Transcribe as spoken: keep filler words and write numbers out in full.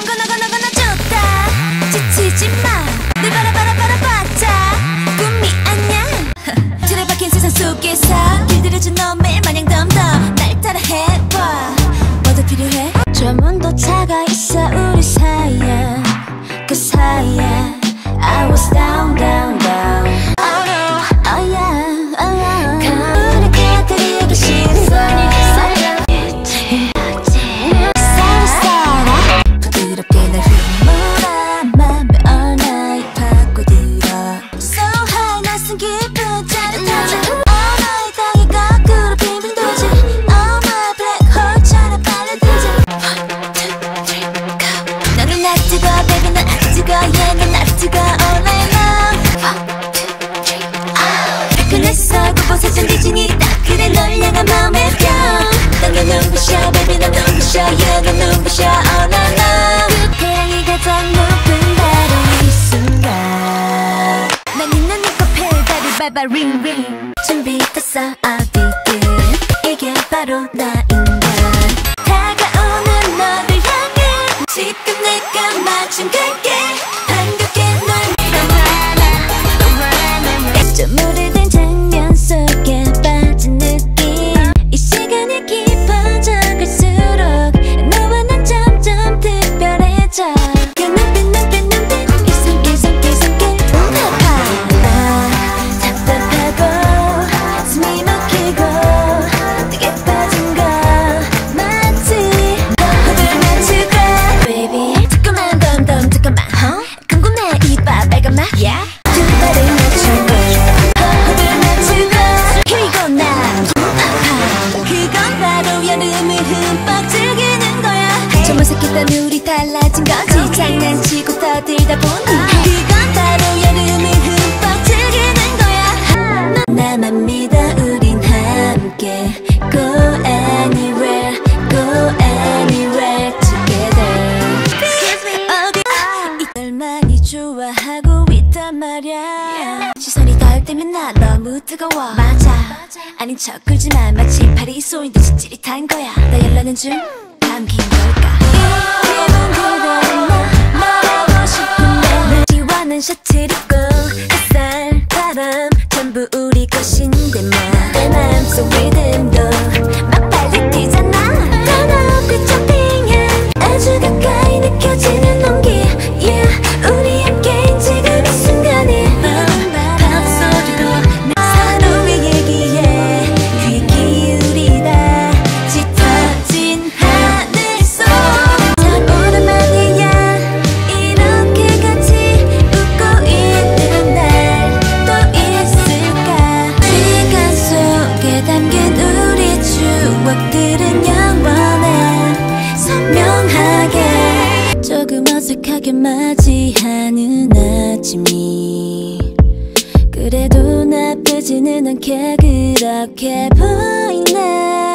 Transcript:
거나 거나 거나 좋다. 지치지 마. 늘 바라 바라 바라 봤자 꿈이 아냐. 틀에 박힌 세상 속에서 길들여진 너 매일 마냥 덤덤 날 따라 해봐. 뭐도 필요해? 저 문도 차가 있어 우리 사이에. 그 사이에 I was down down down. Oh no, oh yeah, oh yeah. 우리 그들이 계신 걸 부드럽게 날 휘몰아 맘에 all night 파고들어. So high 낯선 기분 짜릿하지. All night 땅이 거꾸로 빙빙 돌지. Oh my black hole처럼 빨려들지. One, two, three, go. 너는 날 뜨거 baby 난 아주 뜨거 yeah 넌 나를 뜨거 all night long. One, two, three, ah. 그래서 그곳에 전지진이 딱 그래 널 향한 마음의 병. 당겨 눈부셔 baby 난 눈부셔 yeah 넌 눈부셔 all night long. 태양이 가장 높은 바로 이 순간 난 있는 네 코펠 다리 밟아 ring ring. 준비됐어 어디든 이게 바로 나인걸. 다가오는 너를 향해 지금 내가 마중 갈게. 반갑게 널 믿어. 좀 오래된 장면 속에 빠진 느낌. 이 시간이 깊어져 갈수록 너와 난 점점 특별해져. 그 눈빛 눈빛 눈빛 일상 일상 일상길 답답하다 답답하고 숨이 막히고 뜨게 빠진 거 맞지? 너를 맞추고 baby 조금만 덤덤 잠깐만 huh? 궁금해 이봐 빨간 맛 yeah? 두 발을 맞추고 너를 맞추고 Here we go now. 그건 바로 여름을 흠뻑 즐기는 거야. 좀 어색했던 우리 달라진 거지. 장난치고 떠들다 보니 그건 바로 여름을 흠뻑 즐기는 거야. 나만 믿어 우린 함께 Go anywhere Go anywhere together. 어디 이걸 많이 좋아하고 있단 말야. 시선이 닿을 때면 나 너무 뜨거워. 맞아 아닌 척 굴지만 마치 팔이 쏘인 듯이 찌릿한 거야. 나 열나는 중 감긴 걸까. 기분 그대로 나 말하고 싶은데 지원은 셔츠 입고 햇살 바람 전부 우리 것인데 뭐 내 마음속 리듬도 막 빨리 뛰잖아. 떠나없게 점핑해 아주 가까이 느껴지는 온기 yeah 우리 함께인 지금 이 순간이 밤소리로 서로의 얘기에 귀 기울이다 짙어진 하늘 속. 참 오랜만이야 이렇게 같이 웃고 있는 날 또 있을까. 시간 속에 담긴 우리 추억들은 영원해 선명하게. 조금 어색하게 맞이하는 아침이 그래도 나쁘지는 않게 그렇게 보이네.